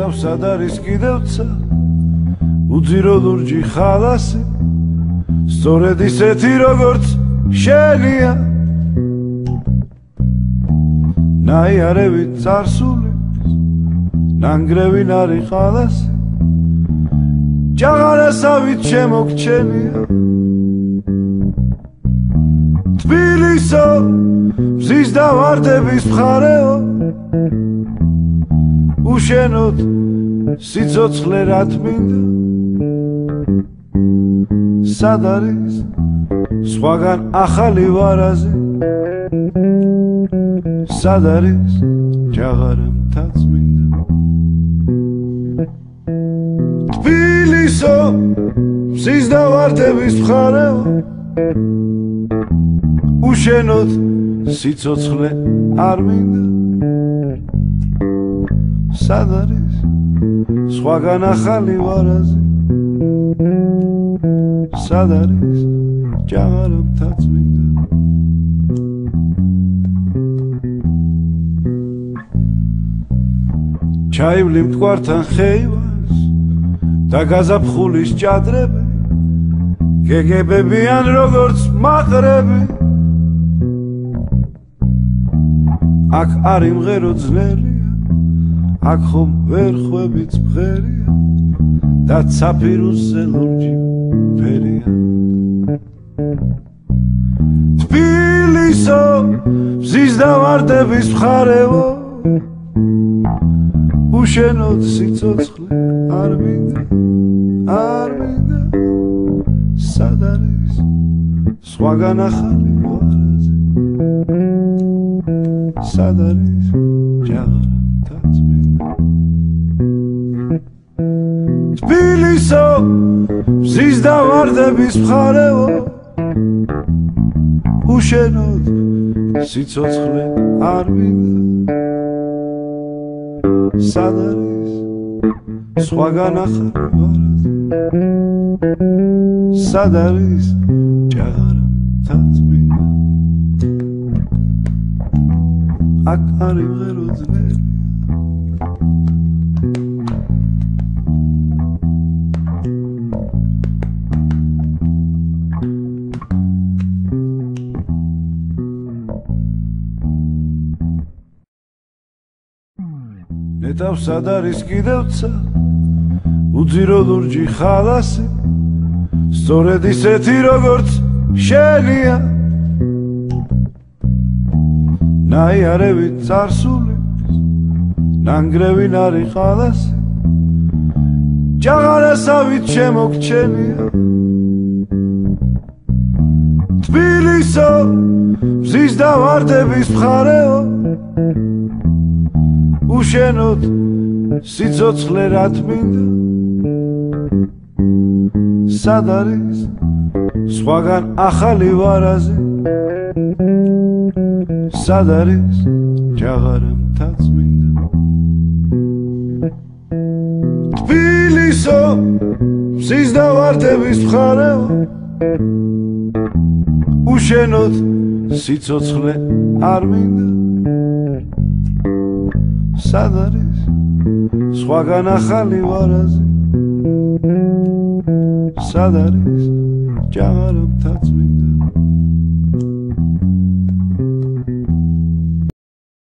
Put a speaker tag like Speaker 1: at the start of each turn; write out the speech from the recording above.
Speaker 1: ნეტავ სად არის კიდევცა უძირო ლურჯი ხალასი სწორედ ისეთი როგორც შენია ნაიარევით წარსული ნანგრევინ არის ხალასი ჯაღარასავით შემოგჩენია თბილისო მზის და ვარდების მხარეო უშენოდ სიცოცხლე რა თმინდა სად არის სხვაგან ახალი ვარაზი სად არის ჯაღარამთა წმინდა თბილისო მზის და ვარდების მხარეო უშენოდ სიცოცხლე არ მინდა სად არის სხვაგან ახალი ვარაზი სად არის ჯაღარამთა წმინდა ჩაივლი მტკვართან ხეივანს და გაზაფხულის ჭადრები გეგებებიან როგორც მაყრები აქ არ იმღერო ძნელია აქ ხომ ვერ ხვებით ბღერია და ცაფირუსზე ლურჯი ფერია თბილისო მზის და ვარდების მხარეო უშენოდ სიცოცხლე არ მინდა სად არის სხვაგან ახალი ვარაზი სად არის ჯაღარამთა წმინდა თბილისო მზის და ვარდების მხარეო უშენოდ სიცოცხლე არ მინდა სად არის სხვაგან ახალი ვარაზი სად არის ჯაღარამთა წმინდა აქ არ იმღერო ძნელია ნეტავ სად არის კიდევცა უძირო ლურჯი ხალასი სწორედ ისეთი როგორც შენია ნაიარევით წარსული ნანგრევინ არის ხალასი ჯაღარასავით შემოგჩენია თბილისო მზის და ვარდების მხარეო უშენოდ სიცოცხლე რა თმინდა სად არის სხვაგან ახალი ვარაზი სად არის ჯაღარამთა წმინდა თბილისო მზის და ვარდების მხარეო უშენოდ სიცოცხლე არ მინდა სად არის სხვაგან ახალი ვარაზი სად არის ჯაღარამთა წმინდა